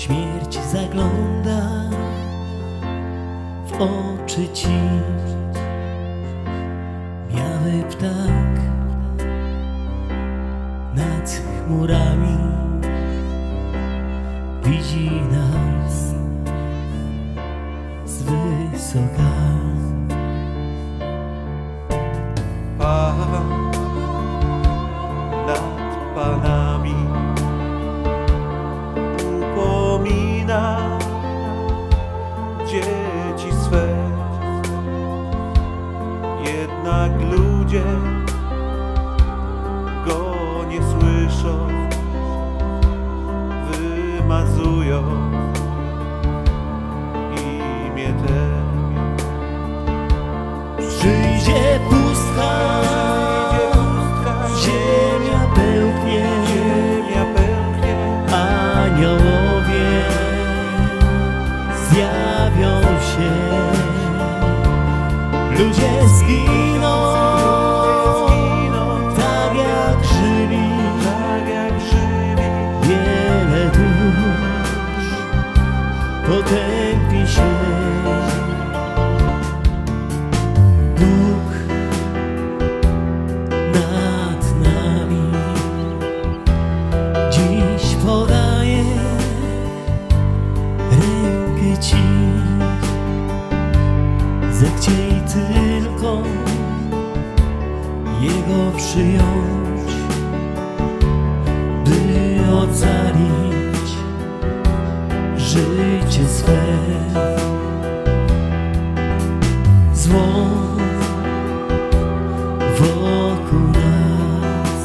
Śmierć zagląda w oczy ci. Biały ptak nad chmurami widzi nas z wysoka. Pan nad panami upomina dzieci swe, jednak ludzie go nie słyszą, wymazują imię te. Przyjdzie pustka, ziemia pełknie, aniołowie zjawią się, ludzie zginą, tak jak żywi, wiele dusz potępi się. Bóg nad nami dziś podaje rękę ci. Zechciej tylko Jego przyjąć, by ocalić życie swe. Zło wokół nas,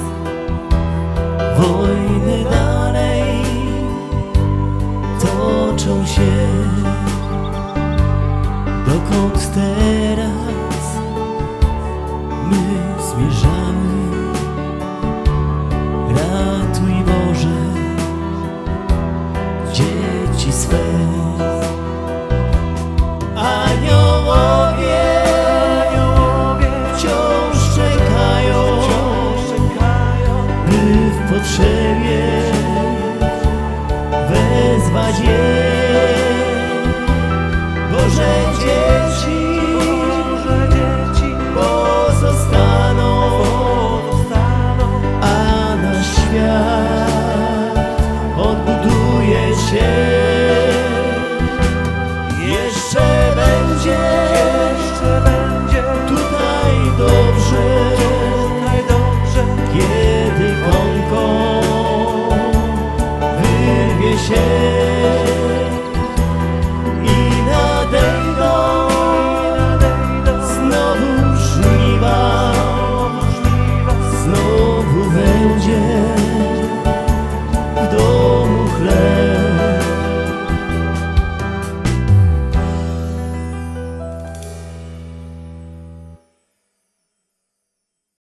wojny dalej toczą się. Dokąd teraz my zmierzamy? Ratuj Boże dzieci swe. Aniołowie wciąż czekają, by w potrzebie wezwać je. Boże dzieci